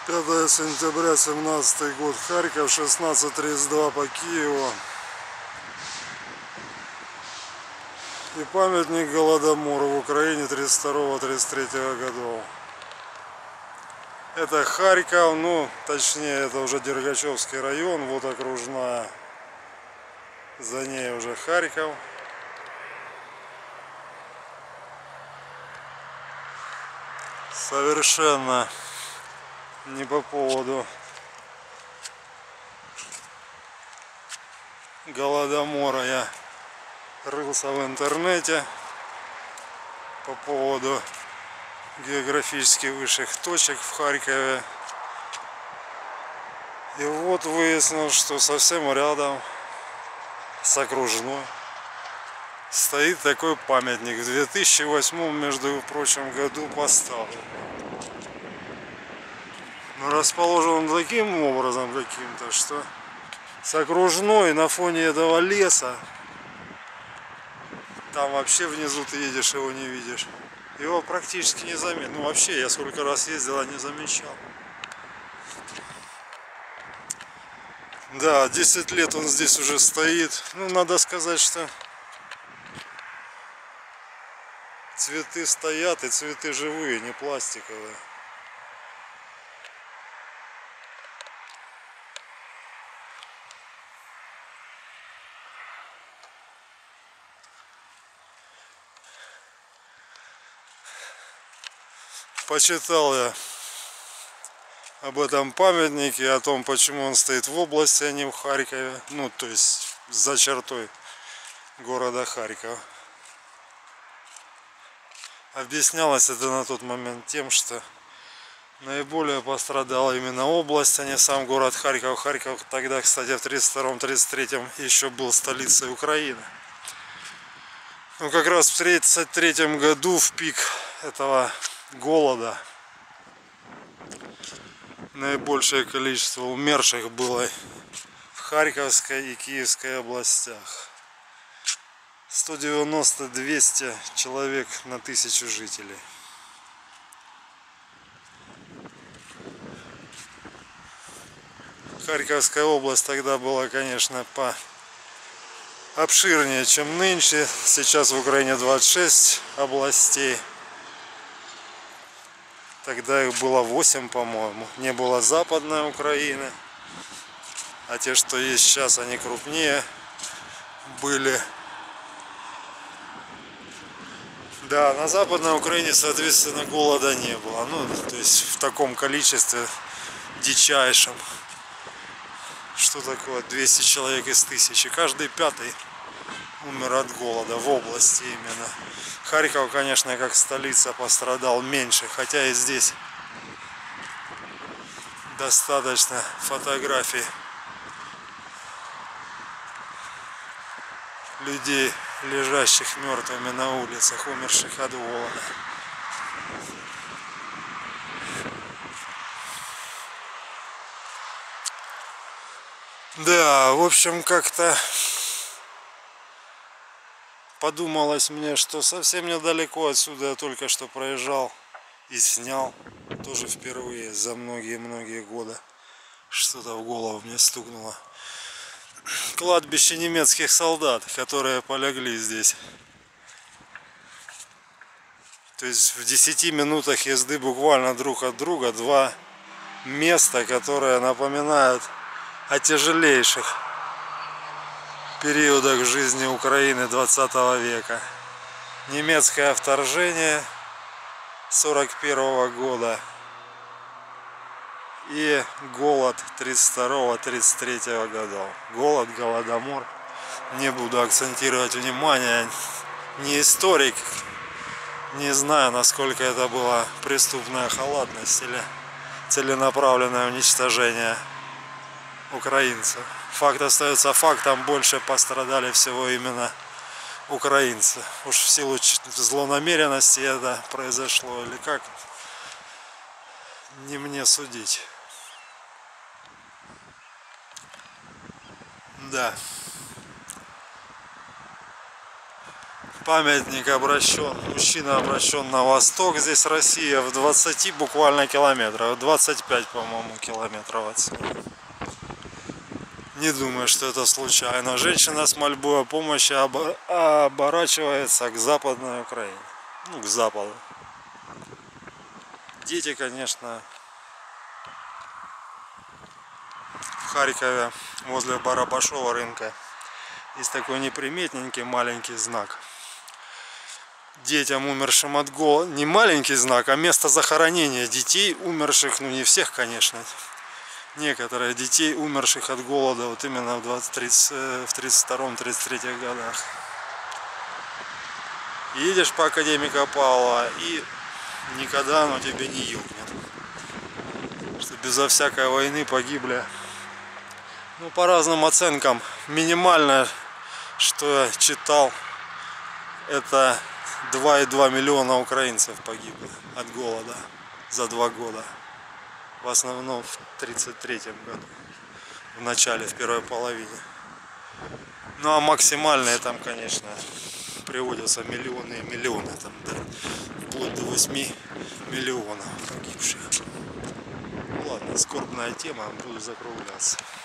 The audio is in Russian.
5 сентября 17 год, Харьков, 16:32 по Киеву. И памятник Голодомору в Украине 32-33 годов. Это Харьков, ну точнее это уже Дергачевский район, вот окружная. За ней уже Харьков. Совершенно не по поводу Голодомора я рылся в интернете по поводу географически высших точек в Харькове. И вот выяснилось, что совсем рядом с окружной стоит такой памятник. В 2008, между прочим, году поставлен. Но расположен он таким образом каким-то, что с окружной на фоне этого леса, там вообще внизу ты едешь, его не видишь. Его практически не заметно. Ну вообще, я сколько раз ездил, а не замечал. Да, 10 лет он здесь уже стоит. Ну, надо сказать, что цветы стоят, и цветы живые, не пластиковые. Почитал я об этом памятнике, о том, почему он стоит в области, а не в Харькове. Ну, то есть за чертой города Харьков. Объяснялось это на тот момент тем, что наиболее пострадала именно область, а не сам город Харьков. Харьков тогда, кстати, в 1932-1933 еще был столицей Украины. Ну, как раз в 1933 году, в пик этого голода, наибольшее количество умерших было в Харьковской и Киевской областях. 190-200 человек на 1000 жителей. Харьковская область тогда была, конечно, обширнее, чем нынче. Сейчас в Украине 26 областей. Тогда их было 8, по-моему. Не было Западной Украины. А те, что есть сейчас, они крупнее были. Да, на Западной Украине, соответственно, голода не было. Ну, то есть в таком количестве дичайшем. Что такое 200 человек из 1000? Каждый пятый умер от голода в области именно. Харьков, конечно, как столица пострадал меньше, хотя и здесь достаточно фотографий людей, лежащих мертвыми на улицах, умерших от голода. Да, в общем, как-то подумалось мне, что совсем недалеко отсюда я только что проезжал и снял, тоже впервые за многие-многие годы. Что-то в голову мне стукнуло. Кладбище немецких солдат, которые полегли здесь. То есть в 10 минутах езды буквально друг от друга два места, которые напоминают о тяжелейших периодах жизни Украины 20 века. Немецкое вторжение 41 года и голод 32-33 годов. Голод, голодомор. Не буду акцентировать внимание, не историк, не знаю, насколько это была преступная халатность или целенаправленное уничтожение украинцев. Факт остается фактом, больше пострадали всего именно украинцы. Уж в силу злонамеренности это произошло или как, не мне судить. Да. Памятник обращен, мужчина обращен на восток, здесь Россия, в 20 буквально километрах, 25, по-моему, километров отсюда. Не думаю, что это случайно. Женщина с мольбой о помощи оборачивается к Западной Украине, ну, к западу. Дети, конечно, в Харькове возле Барабашова рынка есть такой неприметненький маленький знак. Детям, умершим от голода, не маленький знак, а место захоронения детей, умерших, ну не всех, конечно, некоторых детей, умерших от голода, вот именно в 32-33 годах. Едешь по Академика Павлова, и никогда оно тебе не юкнет, что безо всякой войны погибли, ну, по разным оценкам, минимально, что я читал, это 2,2 миллиона украинцев погибло от голода за 2 года. В основном в 1933 году, в начале, в первой половине. Ну а максимальные там, конечно, приводятся миллионы и миллионы, там, да, вплоть до 8 миллионов погибших. Ну ладно, скорбная тема, буду закругляться.